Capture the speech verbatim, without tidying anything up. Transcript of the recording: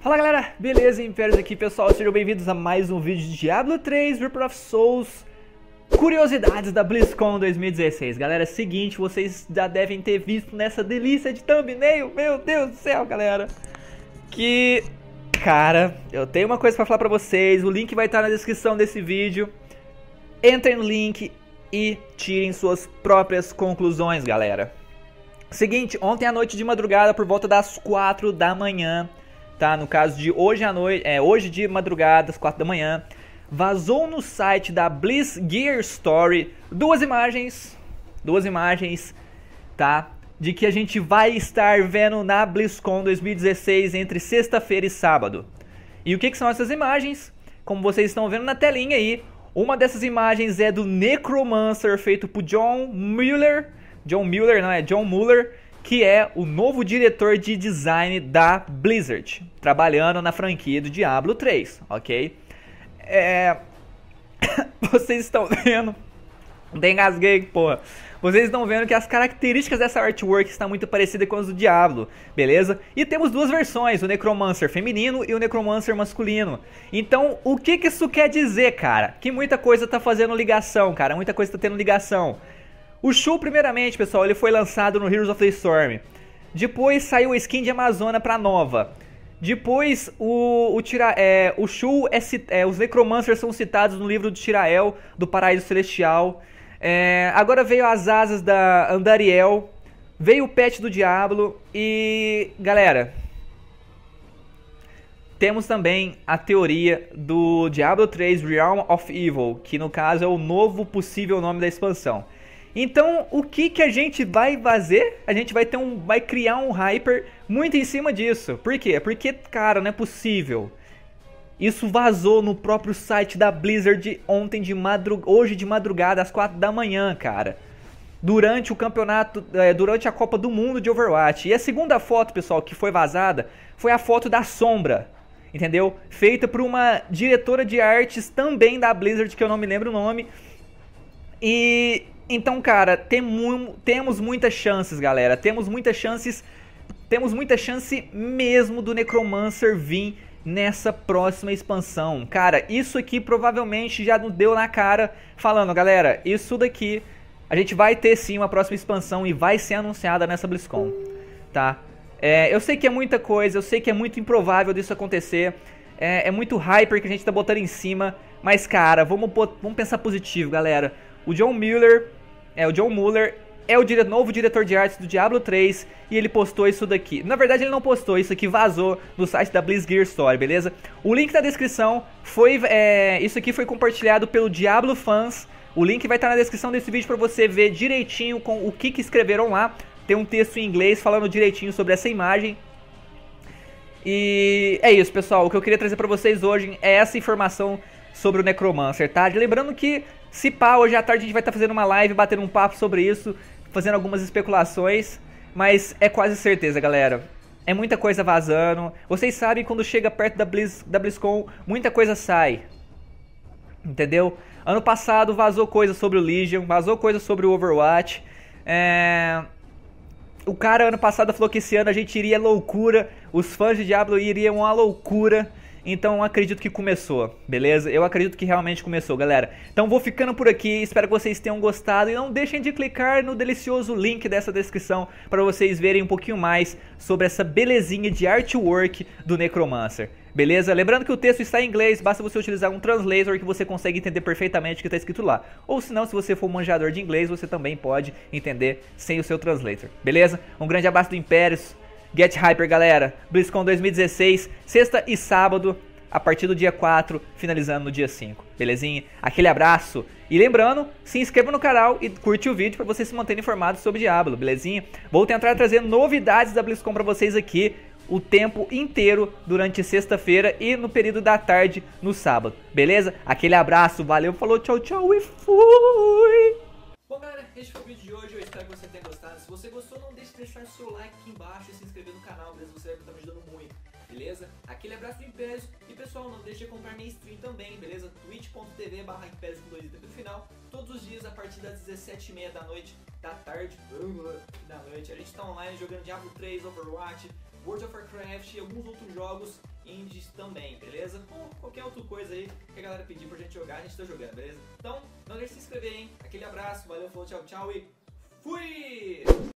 Fala galera, beleza? Impérios aqui pessoal, sejam bem-vindos a mais um vídeo de Diablo três Reaper of Souls curiosidades da BlizzCon dois mil e dezesseis. Galera, é o seguinte, vocês já devem ter visto nessa delícia de thumbnail, meu Deus do céu galera, que, cara, eu tenho uma coisa pra falar pra vocês, o link vai estar na descrição desse vídeo. Entrem no link e tirem suas próprias conclusões, galera. Seguinte, ontem à noite de madrugada, por volta das quatro da manhã, tá? No caso de hoje à noite, é, hoje de madrugada, às quatro da manhã, vazou no site da Blizz Gear Story duas imagens, duas imagens, tá? De que a gente vai estar vendo na BlizzCon dois mil e dezesseis entre sexta-feira e sábado. E o que, que são essas imagens? Como vocês estão vendo na telinha aí, uma dessas imagens é do Necromancer, feito por John Mueller, John Mueller, não é? John Mueller, que é o novo diretor de design da Blizzard, trabalhando na franquia do Diablo três, ok? É... Vocês estão vendo... Até engasguei, porra. Vocês estão vendo que as características dessa artwork estão muito parecidas com as do Diablo, beleza? E temos duas versões, o Necromancer feminino e o Necromancer masculino. Então, o que que isso quer dizer, cara? Que muita coisa tá fazendo ligação, cara, muita coisa tá tendo ligação. O Shu, primeiramente, pessoal, ele foi lançado no Heroes of the Storm. Depois saiu a skin de Amazônia pra nova. Depois o, o, tira, é, o Shu, é, é, os Necromancers são citados no livro de Tirael, do Paraíso Celestial. É, agora veio as asas da Andariel, veio o pet do Diablo e, galera, temos também a teoria do Diablo três Realm of Evil, que no caso é o novo possível nome da expansão. Então, o que que a gente vai fazer? A gente vai ter um, vai criar um hyper muito em cima disso. Por quê? Porque, cara, não é possível. Isso vazou no próprio site da Blizzard ontem de madrugada, hoje de madrugada, às quatro da manhã, cara. Durante o campeonato, é, durante a Copa do Mundo de Overwatch. E a segunda foto, pessoal, que foi vazada, foi a foto da Sombra, entendeu? Feita por uma diretora de artes também da Blizzard, que eu não me lembro o nome. E... então, cara, tem mu temos muitas chances, galera. Temos muitas chances, temos muita chance mesmo do Necromancer vir nessa próxima expansão. Cara, isso aqui provavelmente já nos deu na cara, falando, galera, isso daqui a gente vai ter sim uma próxima expansão e vai ser anunciada nessa BlizzCon, tá? É, eu sei que é muita coisa, eu sei que é muito improvável disso acontecer, é, é muito hyper que a gente tá botando em cima, mas, cara, vamos, vamos pensar positivo, galera. O John Mueller, é o John Mueller, é o dire novo diretor de artes do Diablo três e ele postou isso daqui. Na verdade ele não postou, isso aqui vazou no site da Blizz Gear Story, beleza? O link na descrição, foi, é, isso aqui foi compartilhado pelo Diablo Fans. O link vai estar na descrição desse vídeo para você ver direitinho com o que, que escreveram lá. Tem um texto em inglês falando direitinho sobre essa imagem. E é isso, pessoal, o que eu queria trazer para vocês hoje é essa informação sobre o Necromancer, tá? Lembrando que, se pá, hoje à tarde a gente vai estar fazendo uma live, batendo um papo sobre isso, fazendo algumas especulações, mas é quase certeza, galera. É muita coisa vazando. Vocês sabem, quando chega perto da, Blizz, da BlizzCon, muita coisa sai, entendeu? Ano passado vazou coisa sobre o Legion, vazou coisa sobre o Overwatch. É... O cara ano passado falou que esse ano a gente iria loucura, os fãs de Diablo iriam à loucura. Então eu acredito que começou, beleza? Eu acredito que realmente começou, galera. Então vou ficando por aqui, espero que vocês tenham gostado. E não deixem de clicar no delicioso link dessa descrição para vocês verem um pouquinho mais sobre essa belezinha de artwork do Necromancer, beleza? Lembrando que o texto está em inglês, basta você utilizar um translator que você consegue entender perfeitamente o que está escrito lá. Ou se não, se você for um manjador de inglês, você também pode entender sem o seu translator, beleza? Um grande abraço do Impérios. Get Hyper, galera. BlizzCon dois mil e dezesseis, sexta e sábado, a partir do dia quatro, finalizando no dia cinco. Belezinha? Aquele abraço. E lembrando, se inscreva no canal e curte o vídeo para você se manter informado sobre Diablo, belezinha? Vou tentar trazer novidades da BlizzCon para vocês aqui o tempo inteiro durante sexta-feira e no período da tarde no sábado, beleza? Aquele abraço, valeu, falou, tchau, tchau e fui! Bom, galera, esse foi o vídeo de hoje, eu espero que você tenha gostado. Se você gostou, não deixe de deixar seu like aqui embaixo e se inscrever no canal, beleza? Você vai estar me ajudando muito, beleza? Aquele abraço do Impérios e, pessoal, não deixe de acompanhar minha stream também, beleza? twitch ponto tv barra Impérios com dois i no final, todos os dias a partir das dezessete e meia da noite, da tarde, da noite. A gente tá online jogando Diablo três, Overwatch, World of Warcraft e alguns outros jogos indies também, beleza? Ou qualquer outra coisa aí que a galera pedir pra gente jogar, a gente tá jogando, beleza? Então, não deixe de se inscrever, hein? Aquele abraço, valeu, falou, tchau, tchau e fui!